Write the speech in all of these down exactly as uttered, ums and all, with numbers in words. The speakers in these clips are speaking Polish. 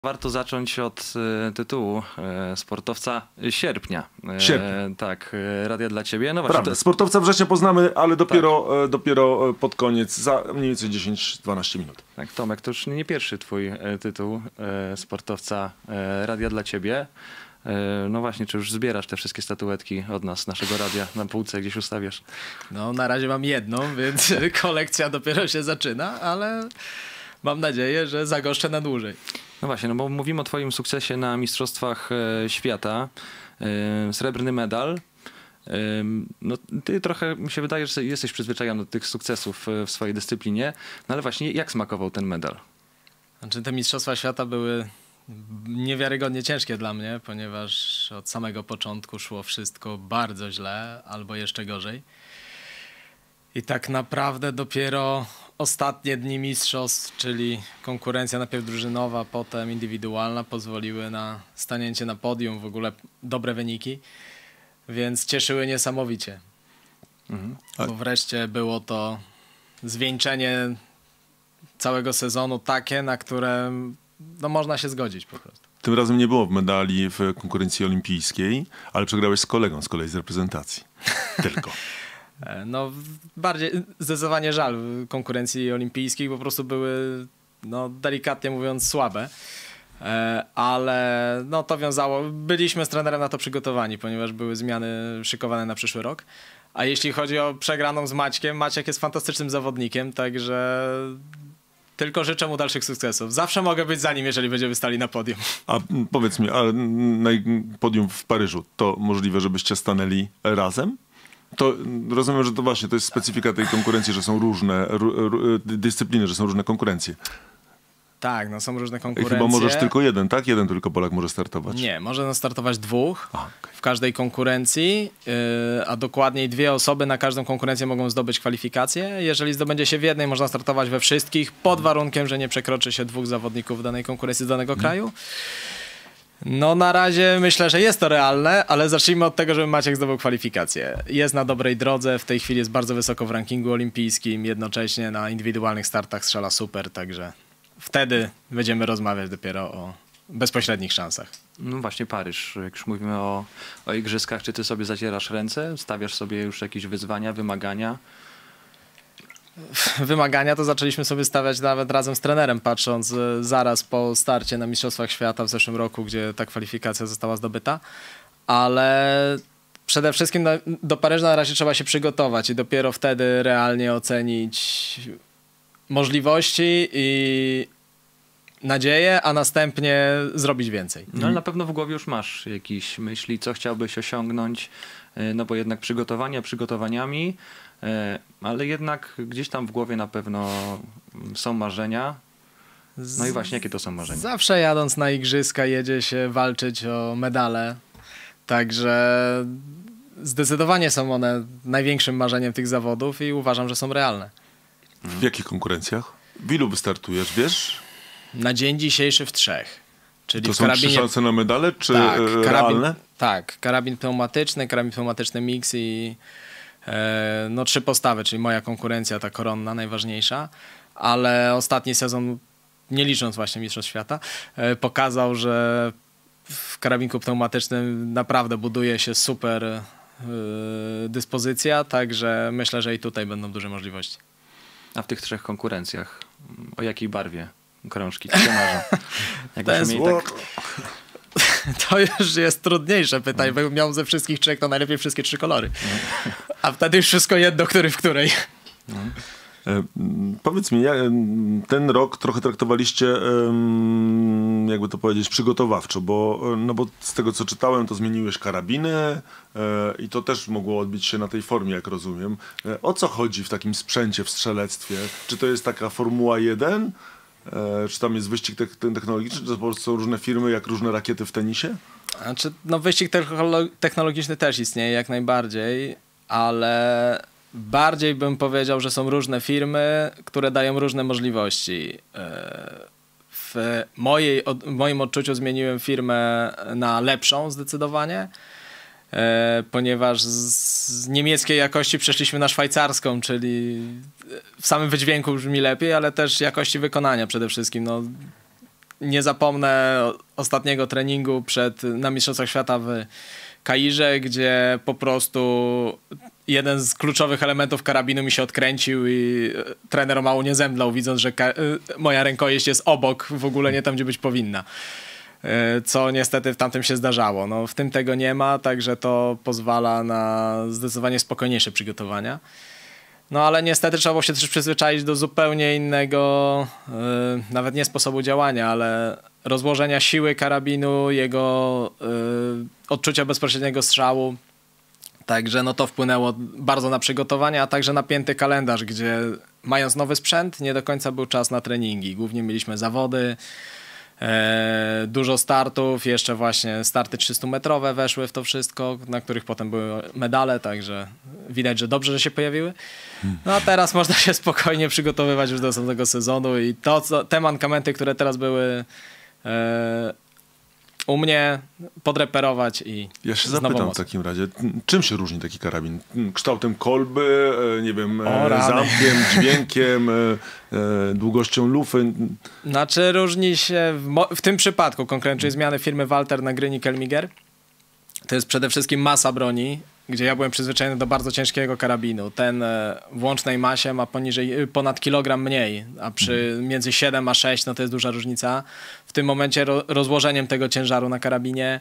Warto zacząć od e, tytułu e, sportowca sierpnia. E, Sierpnia. Tak, e, Radia dla ciebie. No właśnie, Prawda, to, sportowca września poznamy, ale dopiero, e, dopiero pod koniec, za mniej więcej dziesięć dwanaście minut. tak, Tomek, to już nie pierwszy twój e, tytuł e, sportowca e, Radia dla ciebie. E, no właśnie, czy już zbierasz te wszystkie statuetki od nas, naszego radia na półce gdzieś ustawiasz? No na razie mam jedną, więc kolekcja dopiero się zaczyna, ale mam nadzieję, że zagoszczę na dłużej. No właśnie, no bo mówimy o twoim sukcesie na Mistrzostwach e, Świata. E, srebrny medal. E, no ty trochę, mi się wydaje, że jesteś przyzwyczajony do tych sukcesów e, w swojej dyscyplinie. No ale właśnie, jak smakował ten medal? Znaczy te Mistrzostwa Świata były niewiarygodnie ciężkie dla mnie, ponieważ od samego początku szło wszystko bardzo źle, albo jeszcze gorzej. I tak naprawdę dopiero ostatnie dni mistrzostw, czyli konkurencja najpierw drużynowa, potem indywidualna, pozwoliły na stanięcie na podium, w ogóle dobre wyniki, więc cieszyły niesamowicie. Mhm. Bo wreszcie było to zwieńczenie całego sezonu takie, na które no, można się zgodzić po prostu. Tym razem nie było medali w konkurencji olimpijskiej, ale przegrałeś z kolegą z kolei z reprezentacji. Tylko. No bardziej, zdecydowanie żal konkurencji olimpijskich, po prostu były, no delikatnie mówiąc, słabe. Ale no to wiązało, byliśmy z trenerem na to przygotowani, ponieważ były zmiany szykowane na przyszły rok. A jeśli chodzi o przegraną z Maćkiem, Maciek jest fantastycznym zawodnikiem, także tylko życzę mu dalszych sukcesów. Zawsze mogę być za nim, jeżeli będziemy stali na podium. A m, powiedz mi, a na podium w Paryżu to możliwe, żebyście stanęli razem? To rozumiem, że to właśnie to jest specyfika tej konkurencji, że są różne ru, ru, dyscypliny, że są różne konkurencje. Tak, no są różne I konkurencje. chyba możesz tylko jeden, tak? Jeden tylko Polak może startować. Nie, może startować dwóch A, okay. w każdej konkurencji, yy, a dokładniej dwie osoby na każdą konkurencję mogą zdobyć kwalifikacje. Jeżeli zdobędzie się w jednej, można startować we wszystkich, pod warunkiem, że nie przekroczy się dwóch zawodników w danej konkurencji z danego hmm. kraju. No na razie myślę, że jest to realne, ale zacznijmy od tego, żeby Maciek zdobył kwalifikację. Jest na dobrej drodze, w tej chwili jest bardzo wysoko w rankingu olimpijskim, jednocześnie na indywidualnych startach strzela super, także wtedy będziemy rozmawiać dopiero o bezpośrednich szansach. No właśnie Paryż, jak już mówimy o, o igrzyskach, czy ty sobie zacierasz ręce? Stawiasz sobie już jakieś wyzwania, wymagania? Wymagania to zaczęliśmy sobie stawiać nawet razem z trenerem, patrząc zaraz po starcie na Mistrzostwach Świata w zeszłym roku, gdzie ta kwalifikacja została zdobyta, ale przede wszystkim do Paryża na razie trzeba się przygotować i dopiero wtedy realnie ocenić możliwości i nadzieję, a następnie zrobić więcej. No ale na pewno w głowie już masz jakieś myśli, co chciałbyś osiągnąć, no bo jednak przygotowania przygotowaniami, ale jednak gdzieś tam w głowie na pewno są marzenia. No i właśnie, jakie to są marzenia? Zawsze jadąc na igrzyska jedzie się walczyć o medale, także zdecydowanie są one największym marzeniem tych zawodów i uważam, że są realne. W jakich konkurencjach? W ilu wystartujesz, wiesz? Na dzień dzisiejszy w trzech. Czyli to w są karabinie... trzy szanse na medale, czy tak, realne? Karabin, tak, karabin pneumatyczny, karabin pneumatyczny mix i e, no trzy postawy, czyli moja konkurencja, ta koronna najważniejsza, ale ostatni sezon, nie licząc właśnie Mistrzostw Świata, e, pokazał, że w karabinku pneumatycznym naprawdę buduje się super e, dyspozycja, także myślę, że i tutaj będą duże możliwości. A w tych trzech konkurencjach, o jakiej barwie krążki ci się marzą? To, jest... tak... to już jest trudniejsze pytanie, bo miał ze wszystkich trzech, to najlepiej wszystkie trzy kolory. A wtedy już wszystko jedno, który w której. E, powiedz mi, ja, ten rok trochę traktowaliście, e, jakby to powiedzieć, przygotowawczo, bo, no bo z tego co czytałem, to zmieniłeś karabiny e, i to też mogło odbić się na tej formie, jak rozumiem. E, o co chodzi w takim sprzęcie w strzelectwie? Czy to jest taka Formuła jeden? E, czy tam jest wyścig te technologiczny? Czy to po prostu są różne firmy, jak różne rakiety w tenisie? Znaczy, no wyścig technologiczny też istnieje jak najbardziej, ale bardziej bym powiedział, że są różne firmy, które dają różne możliwości. W, mojej, w moim odczuciu zmieniłem firmę na lepszą zdecydowanie, ponieważ z niemieckiej jakości przeszliśmy na szwajcarską, czyli w samym wydźwięku brzmi lepiej, ale też jakości wykonania przede wszystkim. No, nie zapomnę ostatniego treningu przed, na Mistrzostwach Świata w Kairze, gdzie po prostu jeden z kluczowych elementów karabinu mi się odkręcił i trener o mało nie zemdlał, widząc, że moja rękojeść jest obok, w ogóle nie tam, gdzie być powinna. Co niestety w tamtym się zdarzało. No, w tym tego nie ma, także to pozwala na zdecydowanie spokojniejsze przygotowania. No ale niestety trzeba było się też przyzwyczaić do zupełnie innego, yy, nawet nie sposobu działania, ale rozłożenia siły karabinu, jego yy, odczucia bezpośredniego strzału. Także no to wpłynęło bardzo na przygotowania, a także napięty kalendarz, gdzie mając nowy sprzęt nie do końca był czas na treningi. Głównie mieliśmy zawody, E, dużo startów, jeszcze właśnie starty trzystumetrowe weszły w to wszystko, na których potem były medale, także widać, że dobrze, że się pojawiły. No a teraz można się spokojnie przygotowywać już do następnego sezonu i to, co, te mankamenty, które teraz były e, u mnie, podreperować i Ja się z nową zapytam w mocą. takim razie, czym się różni taki karabin? Kształtem kolby, e, nie wiem, O, e, rany. zamkiem, dźwiękiem, e, e, długością lufy? Znaczy różni się w, mo- w tym przypadku konkretnie, czyli zmiany firmy Walter na gry Nickelmiger. To jest przede wszystkim masa broni, gdzie ja byłem przyzwyczajony do bardzo ciężkiego karabinu. Ten e, w łącznej masie ma poniżej, ponad kilogram mniej, a przy między siedem a sześć no to jest duża różnica. W tym momencie ro, rozłożeniem tego ciężaru na karabinie,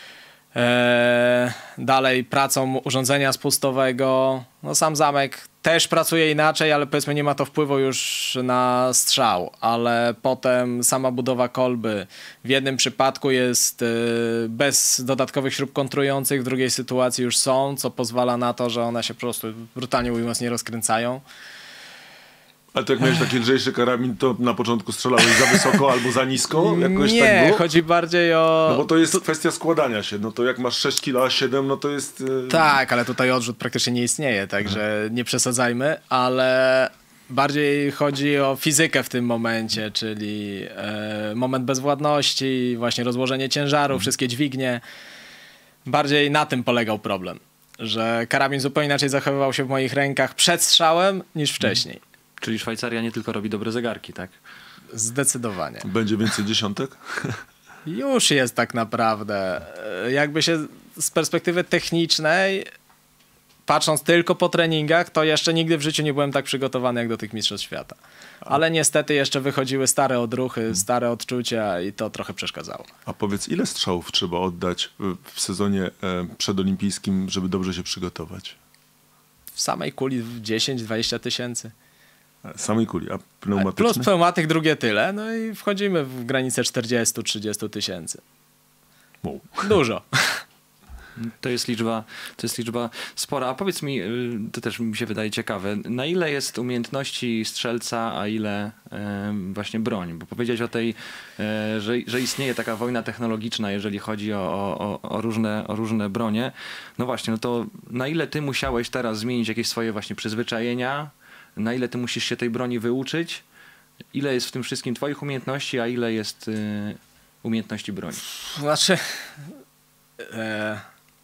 e, dalej pracą urządzenia spustowego. No sam zamek też pracuje inaczej, ale powiedzmy nie ma to wpływu już na strzał, ale potem sama budowa kolby w jednym przypadku jest y, bez dodatkowych śrub kontrujących, w drugiej sytuacji już są, co pozwala na to, że one się po prostu brutalnie ujmując nie rozkręcają. Ale to jak miałeś taki lżejszy karabin, to na początku strzelałeś za wysoko albo za nisko? Jakoś Nie, tak było? chodzi bardziej o... No bo to jest kwestia składania się. No to jak masz sześć kilo, a siedem, no to jest... e, Tak, ale tutaj odrzut praktycznie nie istnieje, także nie przesadzajmy, ale bardziej chodzi o fizykę w tym momencie, czyli e, moment bezwładności, właśnie rozłożenie ciężaru, wszystkie dźwignie. Bardziej na tym polegał problem, że karabin zupełnie inaczej zachowywał się w moich rękach przed strzałem niż wcześniej. Czyli Szwajcaria nie tylko robi dobre zegarki, tak? Zdecydowanie. Będzie więcej dziesiątek? Już jest tak naprawdę. E, Jakby się z perspektywy technicznej, patrząc tylko po treningach, to jeszcze nigdy w życiu nie byłem tak przygotowany jak do tych Mistrzostw Świata. Ale niestety jeszcze wychodziły stare odruchy, stare odczucia i to trochę przeszkadzało. A powiedz, ile strzałów trzeba oddać w, w sezonie e, przedolimpijskim, żeby dobrze się przygotować? W samej kuli dziesięć dwadzieścia tysięcy. E, Samej kuli, a Plus pneumatyczny? pneumatyk drugie tyle, no i wchodzimy w granicę czterdzieści trzydzieści tysięcy. Wow. Dużo. To jest liczba, to jest liczba spora. A powiedz mi, y, to też mi się wydaje ciekawe, na ile jest umiejętności strzelca, a ile e, właśnie broń? Bo powiedziałeś o tej, e, że, że istnieje taka wojna technologiczna, jeżeli chodzi o, o, o, różne, o różne bronie. No właśnie, no to na ile ty musiałeś teraz zmienić jakieś swoje właśnie przyzwyczajenia? Na ile ty musisz się tej broni wyuczyć? Ile jest w tym wszystkim twoich umiejętności, a ile jest y, umiejętności broni? Znaczy... E...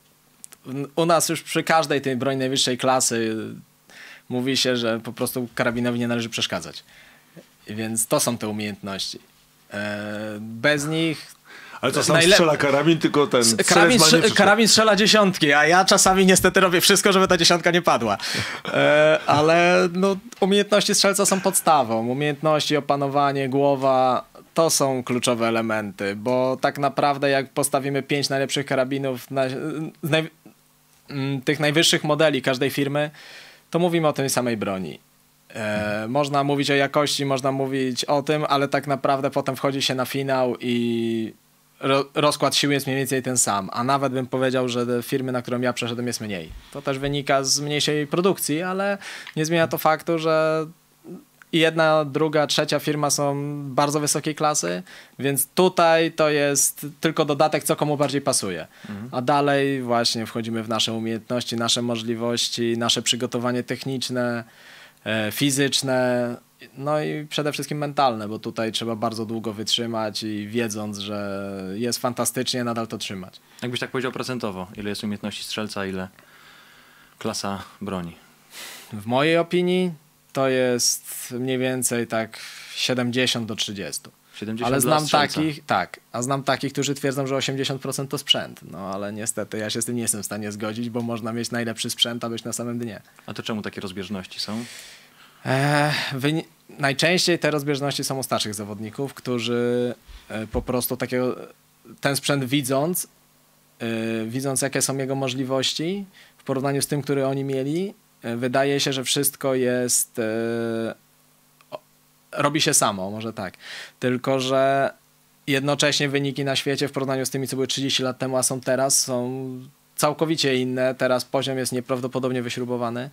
U nas już przy każdej tej broni najwyższej klasy mówi się, że po prostu karabinowi nie należy przeszkadzać. Więc to są te umiejętności. E, bez nich... Ale to sam najlep- strzela karabin, tylko ten Karabin, strzelec ma nie strze- przeszkadza. karabin strzela dziesiątki, a ja czasami niestety robię wszystko, żeby ta dziesiątka nie padła. E, ale no, umiejętności strzelca są podstawą. Umiejętności, opanowanie, głowa, to są kluczowe elementy, bo tak naprawdę jak postawimy pięć najlepszych karabinów na, z naj, m, tych najwyższych modeli każdej firmy, to mówimy o tej samej broni. E, można mówić o jakości, można mówić o tym, ale tak naprawdę potem wchodzi się na finał i ro, rozkład sił jest mniej więcej ten sam, a nawet bym powiedział, że te firmy, na którą ja przeszedłem, jest mniej. To też wynika z mniejszej produkcji, ale nie zmienia to faktu, że jedna, druga, trzecia firma są bardzo wysokiej klasy, więc tutaj to jest tylko dodatek, co komu bardziej pasuje. Mhm. A dalej właśnie wchodzimy w nasze umiejętności, nasze możliwości, nasze przygotowanie techniczne, e, fizyczne, no i przede wszystkim mentalne, bo tutaj trzeba bardzo długo wytrzymać i wiedząc, że jest fantastycznie, nadal to trzymać. Jakbyś tak powiedział procentowo, ile jest umiejętności strzelca, ile klasa broni? W mojej opinii to jest mniej więcej tak siedemdziesiąt do trzydziestu. siedemdziesiąt Ale dla znam strzelca. takich, tak, a znam takich, którzy twierdzą, że osiemdziesiąt procent to sprzęt. No ale niestety ja się z tym nie jestem w stanie zgodzić, bo można mieć najlepszy sprzęt, a być na samym dnie. A to czemu takie rozbieżności są? Eee, wyni- najczęściej te rozbieżności są u starszych zawodników, którzy e, po prostu takiego, ten sprzęt widząc, e, widząc jakie są jego możliwości w porównaniu z tym, który oni mieli, e, wydaje się, że wszystko jest e, o, robi się samo, może tak. Tylko że jednocześnie wyniki na świecie w porównaniu z tymi, co były trzydzieści lat temu, a są teraz, są całkowicie inne. Teraz poziom jest nieprawdopodobnie wyśrubowany.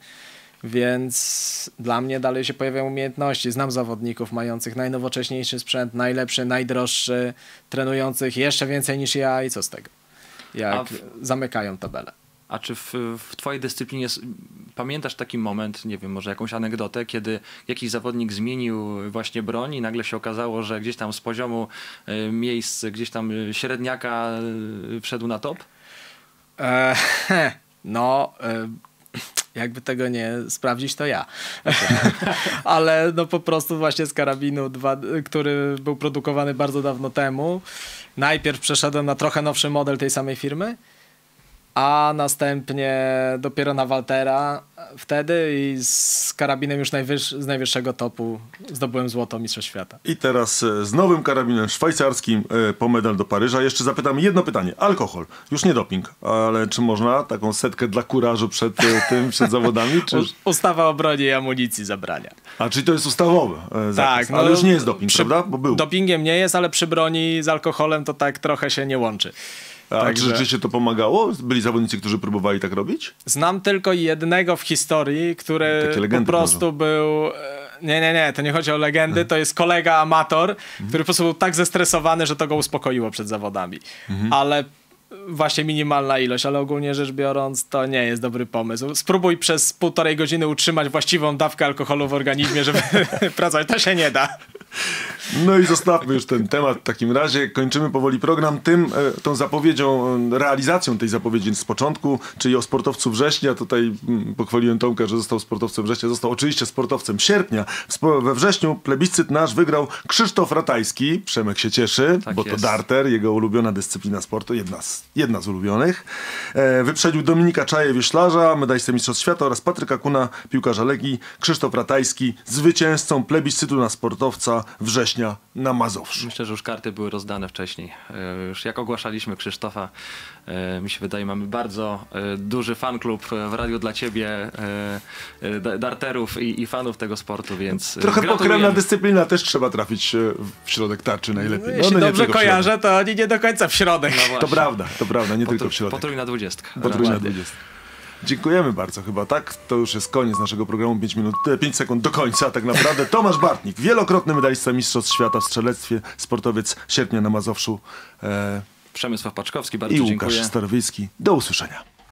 Więc dla mnie dalej się pojawiają umiejętności. Znam zawodników mających najnowocześniejszy sprzęt, najlepszy, najdroższy, trenujących jeszcze więcej niż ja i co z tego? Jak w... zamykają tabelę. A czy w, w twojej dyscyplinie s- pamiętasz taki moment, nie wiem, może jakąś anegdotę, kiedy jakiś zawodnik zmienił właśnie broń i nagle się okazało, że gdzieś tam z poziomu y, miejsc, gdzieś tam y, średniaka y, wszedł na top? Eee, no... E, jakby tego nie sprawdzić, to ja. Ale no po prostu właśnie z karabinu, dwa, który był produkowany bardzo dawno temu, najpierw przeszedłem na trochę nowszy model tej samej firmy, a następnie dopiero na Waltera wtedy i z karabinem już najwyż, z najwyższego topu zdobyłem złoto mistrzostw świata. I teraz e, z nowym karabinem szwajcarskim e, po medal do Paryża. Jeszcze zapytam jedno pytanie. Alkohol. Już nie doping, ale czy można taką setkę dla kurażu przed e, tym, przed zawodami? Czy... U, ustawa o broni i amunicji zabrania. A czyli to jest ustawowy e, zakaz, Tak, no, ale już nie jest doping, przy, prawda? Bo był. Dopingiem nie jest, ale przy broni z alkoholem to tak trochę się nie łączy. A Także... czy rzeczywiście to pomagało? Byli zawodnicy, którzy próbowali tak robić? Znam tylko jednego w historii, który Takie po legendy prostu krążą. był... e, Nie, nie, nie, to nie chodzi o legendy, to jest kolega amator, który po prostu był tak zestresowany, że to go uspokoiło przed zawodami. Ale właśnie minimalna ilość, ale ogólnie rzecz biorąc to nie jest dobry pomysł. Spróbuj przez półtorej godziny utrzymać właściwą dawkę alkoholu w organizmie, żeby pracować. To się nie da. No i zostawmy już ten temat w takim razie. Kończymy powoli program tym, e, tą zapowiedzią, e, realizacją tej zapowiedzi z początku, czyli o sportowcu września. Tutaj mm, pochwaliłem Tomka, że został sportowcem września. Został oczywiście sportowcem sierpnia. W spo- we wrześniu plebiscyt nasz wygrał Krzysztof Ratajski. Przemek się cieszy, Tak bo to jest. darter, jego ulubiona dyscyplina sportu, jedna z, jedna z ulubionych. E, wyprzedził Dominika Czaję, wioślarza, medalistę mistrzostw świata oraz Patryka Kuna, piłkarza Legii. Krzysztof Ratajski, zwycięzcą plebiscytu na sportowca września na Mazowszu. Myślę, że już karty były rozdane wcześniej. E, Już jak ogłaszaliśmy Krzysztofa, e, mi się wydaje, mamy bardzo e, duży fanklub w Radiu dla Ciebie, e, e, da- darterów i, i fanów tego sportu, więc e, Trochę gratulujemy. pokrewna dyscyplina, też trzeba trafić e, w środek tarczy najlepiej. No, jeśli nie dobrze tylko w środek. kojarzę, to oni nie do końca w środek. No właśnie. To prawda, to prawda, nie tylko Potrój- w środek. Potrójna dwudziestka. Potrójna Dokładnie. dwudziestka. Dziękujemy bardzo chyba, tak? To już jest koniec naszego programu, pięć minut, pięć sekund do końca tak naprawdę. Tomasz Bartnik, wielokrotny medalista mistrzostw świata w strzelectwie, sportowiec sierpnia na Mazowszu e, Przemysław Paczkowski, bardzo i Łukasz dziękuję. Starowiejski. Do usłyszenia.